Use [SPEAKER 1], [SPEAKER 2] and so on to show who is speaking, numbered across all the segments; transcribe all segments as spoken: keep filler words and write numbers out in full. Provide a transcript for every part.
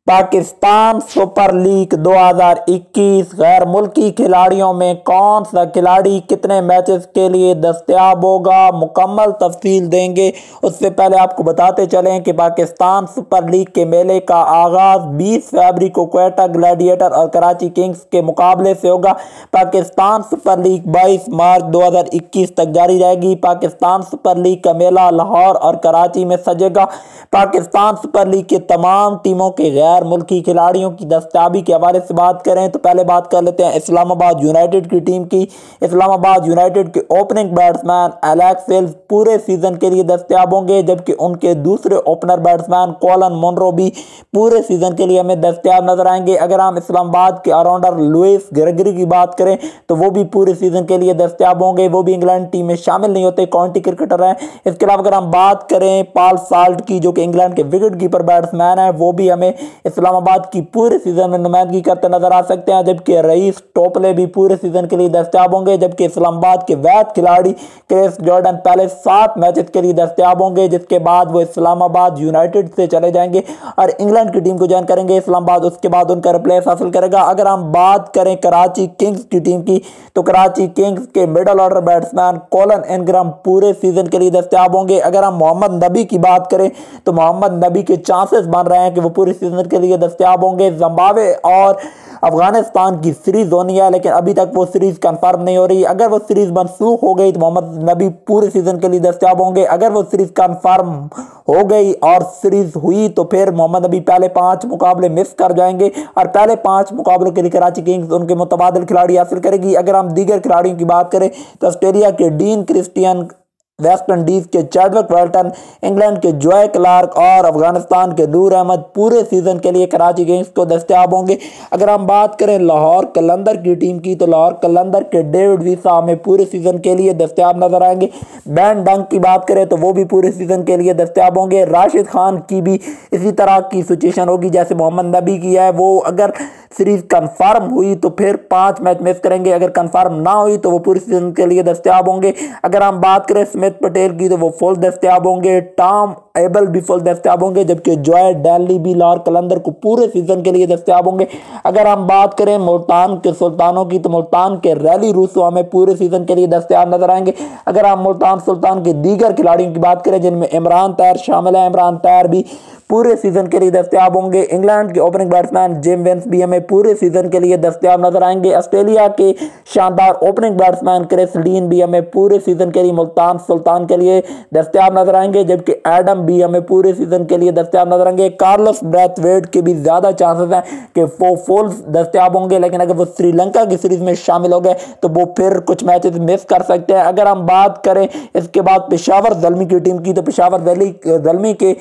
[SPEAKER 1] Pakistan super league दो हज़ार इक्कीस गैर मुल्की खिलाड़ियों में कौन सा खिलाड़ी कितने मैचेस के लिए दस्तयाब होगा, मुकम्मल तफसील देंगे। उससे पहले आपको बताते चलें कि पाकिस्तान सुपर लीग के मेले का आगाज़ बीस फरवरी को क्वेटा ग्लैडिएटर और कराची किंग्स के मुकाबले से होगा। पाकिस्तान सुपर लीग बाईस मार्च दो हज़ार इक्कीस तक जारी रहेगी। पाकिस्तान सुपर लीग का मेला लाहौर और कराची में सजेगा। पाकिस्तान सुपर लीग के तमाम टीमों के गैर मुल्की खिलाड़ियों की दस्तयाबी के हवाले से बात करें तो पहले बात कर लेते हैं इस्लामाबाद यूनाइटेड की टीम की। इस्लामाबाद यूनाइटेड के ओपनिंग बैट्समैन एलेक्स सेल्स पूरे सीजन के लिए दस्तयाब होंगे, जबकि उनके दूसरे ओपनर बैट्समैन कॉलन मुनरो भी पूरे सीजन के लिए हमें दस्तयाब नजर आएंगे। अगर हम इस्लामाबाद के ऑलराउंडर लुइस ग्रेगरी की बात करें तो वो भी पूरे सीजन के लिए दस्तयाब होंगे, वो भी इंग्लैंड टीम में शामिल नहीं होते, काउंटी क्रिकेटर हैं। इसके अलावा अगर हम बात करें पॉल साल्ट की, जो कि इंग्लैंड के विकेट कीपर बैट्समैन है, वो भी हमें इस्लामाबाद की पूरे सीजन में नुमाइंदगी करते नजर आ सकते हैं। जबकि रईस टोपले भी पूरे सीजन के लिए दस्तयाब होंगे, जबकि इस्लामाबाद के वैद खिलाड़ी क्रिस जॉर्डन पहले सात मैचेस के लिए दस्तयाब होंगे, जिसके बाद वो इस्लामाबाद यूनाइटेड से चले जाएंगे और इंग्लैंड की टीम को ज्वाइन करेंगे इस्लामाबाद। उसके बाद उनका रिप्लेस हासिल करेगा। अगर हम बात करें कराची किंग्स की टीम की तो कराची किंग्स के middle order batsman Colin Ingram पूरे सीजन के लिए दस्तयाब होंगे। अगर हम मोहम्मद नबी की बात करें तो मोहम्मद नबी के चांसेस बन रहे हैं कि वो पूरे सीजन के लिए दस्तयाब होंगे। जिम्बाब्वे और अफगानिस्तान की सीरीज होनी है, लेकिन अभी तक वो सीरीज कंफर्म नहीं हो रही। अगर वो सीरीज मनसूख हो गई तो मोहम्मद नबी पूरे सीजन के लिए दस्तयाब होंगे। अगर वो सीरीज कंफर्म हो गई और सीरीज हुई तो फिर मोहम्मद नबी पहले पांच मुकाबले मिस कर जाएंगे और पहले पांच मुकाबलों के लिए कराची किंग्स उनके मुतबादिल खिलाड़ी हासिल करेगी। अगर हम दीगर खिलाड़ियों की बात करें तो ऑस्ट्रेलिया के डीन क्रिस्टियन, वेस्ट इंडीज के चैडविक वेल्टन, इंग्लैंड के जॉय क्लार्क और अफगानिस्तान के नूर अहमद पूरे सीजन के लिए कराची किंग्स को दस्तयाब होंगे। अगर हम बात करें लाहौर कलंदर की टीम की तो लाहौर कलंदर के डेविड वीसा हमें पूरे सीजन के लिए दस्तयाब नजर आएंगे। बैन डंक की बात करें तो वो भी पूरे सीजन के लिए दस्तयाब होंगे। राशिद खान की भी इसी तरह की सिचुएशन होगी जैसे मोहम्मद नबी की है, वो अगर सीरीज कंफर्म हुई तो फिर पांच मैच मिस करेंगे, अगर कंफर्म ना हुई तो वो पूरे सीजन के लिए दस्तयाब होंगे। अगर हम बात करें स्मिथ पटेल की तो वो फुल दस्तयाब होंगे। टॉम एबल भी फुल दस्तयाब होंगे, जबकि जॉय डैली भी लाहौर कलंदर को पूरे सीजन के लिए दस्तयाब होंगे। अगर हम बात करें मुल्तान के सुल्तानों की तो मुल्तान के रैली रूसो हमें पूरे सीजन के लिए दस्तयाब नजर आएंगे। अगर हम मुल्तान सुल्तान के दीगर खिलाड़ियों की बात करें जिनमें इमरान तैर शामिल है, इमरान तैर भी पूरे सीजन के लिए दस्तयाब होंगे। इंग्लैंड के ओपनिंग बैट्समैन जिम वेंस भी हमें पूरे सीजन के लिए दस्तयाब नजर आएंगे। ऑस्ट्रेलिया के शानदार ओपनिंग बैट्समैन क्रिस लीन भी हमें पूरे सीजन के लिए मुल्तान सुल्तान के लिए दस्तयाब नजर आएंगे, जबकि एडम भी हमें पूरे सीजन के लिए दस्तयाब नजर आएंगे। कार्लोस ब्रैथवेट के भी ज्यादा चांसेस हैं कि वो फुल दस्तयाब होंगे, लेकिन अगर वो श्रीलंका की सीरीज में शामिल हो गए तो वो फिर कुछ मैचेस मिस कर सकते हैं। अगर हम बात करें इसके बाद पेशावर ज़ल्मी की टीम की तो पेशावर ज़ल्मी के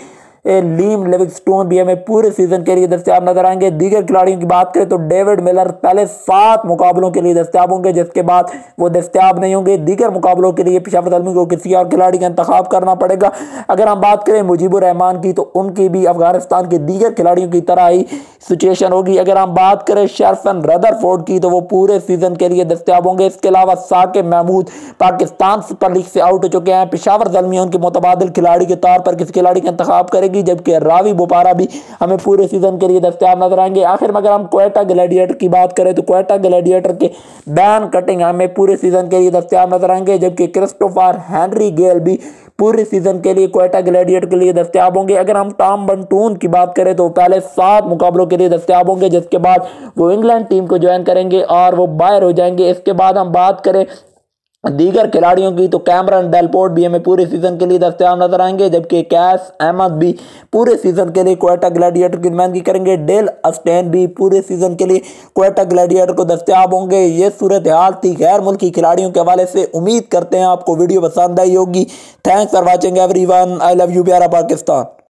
[SPEAKER 1] लीम लिविंगस्टोन भी हमें पूरे सीजन के लिए दस्तयाब नजर आएंगे। दीगर खिलाड़ियों की बात करें तो डेविड मिलर पहले सात मुकाबलों के लिए दस्तयाब होंगे, जिसके बाद वो दस्तयाब नहीं होंगे। दीगर मुकाबलों के लिए पेशावर ज़ल्मी को किसी और खिलाड़ी का इंतखाब करना पड़ेगा। अगर हम बात करें मुजीबुर रहमान की तो उनकी भी अफगानिस्तान के दीगर खिलाड़ियों की तरह ही सिचुएशन होगी। अगर हम बात करें शर्फन रदरफोर्ड की तो वो पूरे सीजन के लिए दस्तयाब होंगे। इसके अलावा साकिब महमूद पाकिस्तान सुपर लीग से आउट हो चुके हैं, पेशावर ज़ल्मी उनके मुतबादिल खिलाड़ी के तौर पर किसी खिलाड़ी का इंतखाब करेगी, जबकि रावी बोपारा भी हमें पूरे सीजन के लिए दस्तयाब नजर आएंगे। आखिर में अगर हम क्वेटा ग्लैडिएटर की बात करें तो क्वेटा ग्लैडिएटर के बैन कटिंग हमें पूरे सीजन के लिए दस्तयाब नजर आएंगे, जबकि क्रिस्टोफर हेनरी गेल भी पूरे सीजन के लिए क्वेटा ग्लैडिएटर के लिए दस्तयाब होंगे। अगर हम टॉम बंटून की बात करें तो पहले सात मुकाबलों के लिए दस्तयाब होंगे, जिसके बाद वो इंग्लैंड टीम को ज्वाइन करेंगे और वो बाहर हो जाएंगे। इसके बाद हम बात करें दीगर खिलाड़ियों की तो कैमरन डेलपोर्ट भी हमें पूरे सीजन के लिए दस्तयाब नजर आएंगे, जबकि कैस अहमद भी पूरे सीजन के लिए क्वेटा ग्लैडिएटर की नुमाइंदगी करेंगे। डेल अस्टेन भी पूरे सीजन के लिए क्वेटा ग्लैडिएटर को दस्तयाब होंगे। ये सूरत हाल थी गैर मुल्की खिलाड़ियों के हवाले से। उम्मीद करते हैं आपको वीडियो पसंद आई होगी। Thanks for watching everyone. I love you प्यारा पाकिस्तान।